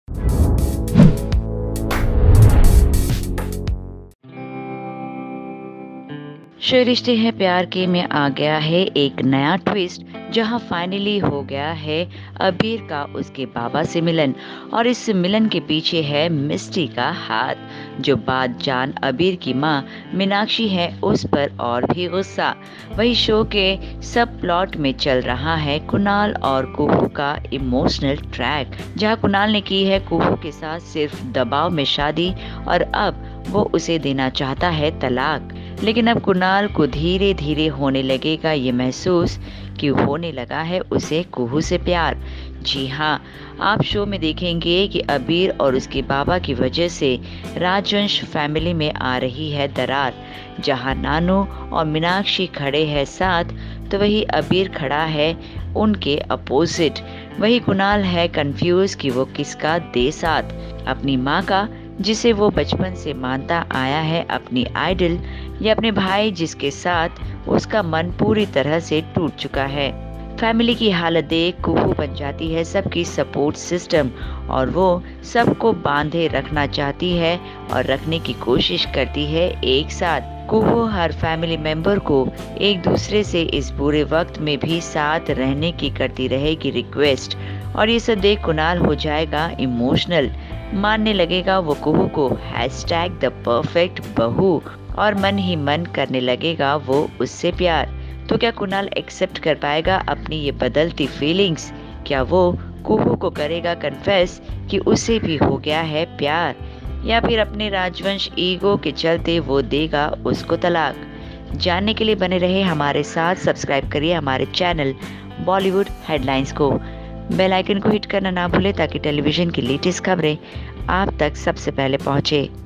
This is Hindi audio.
ये रिश्ते हैं प्यार के में आ गया है एक नया ट्विस्ट, जहां फाइनली हो गया है अबीर का उसके बाबा से मिलन। और इस मिलन के पीछे है मिस्टी का हाथ। जो बात जान अबीर की मां मीनाक्षी है, उस पर और भी गुस्सा। वही शो के सब प्लॉट में चल रहा है कुणाल और कुहू का इमोशनल ट्रैक, जहां कुणाल ने की है कुहू के साथ सिर्फ दबाव में शादी और अब वो उसे देना चाहता है तलाक। लेकिन अब कुणाल को धीरे धीरे होने लगेगा ये महसूस कि होने लगा है उसे कुहू से प्यार। जी हाँ, आप शो में देखेंगे कि अबीर और उसके बाबा की वजह से राजवंश फैमिली में आ रही है दरार। जहाँ नानू और मीनाक्षी खड़े हैं साथ, तो वही अबीर खड़ा है उनके अपोजिट। वही कुणाल है कंफ्यूज कि वो किसका दे साथ, अपनी माँ का जिसे वो बचपन से मानता आया है अपनी आइडल, या अपने भाई जिसके साथ उसका मन पूरी तरह से टूट चुका है। फैमिली की हालत देख कुहू बन जाती है सबकी सपोर्ट सिस्टम, और वो सबको बांधे रखना चाहती है और रखने की कोशिश करती है एक साथ। कुहू हर फैमिली मेंबर को एक दूसरे से इस बुरे वक्त में भी साथ रहने की करती रहेगी रिक्वेस्ट। और ये सब देख कुणाल हो जाएगा इमोशनल, मानने लगेगा वो कुहू को #द परफेक्ट बहू, और मन ही मन करने लगेगा वो उससे प्यार। तो क्या कुणाल एक्सेप्ट कर पाएगा अपनी ये बदलती फीलिंग्स? क्या वो कुहू को करेगा कन्फेस कि उसे भी हो गया है प्यार, या फिर अपने राजवंश ईगो के चलते वो देगा उसको तलाक? जानने के लिए बने रहे हमारे साथ। सब्सक्राइब करिए हमारे चैनल बॉलीवुड हेडलाइंस को। बेल आइकन को हिट करना ना भूले ताकि टेलीविजन की लेटेस्ट खबरें आप तक सबसे पहले पहुंचे।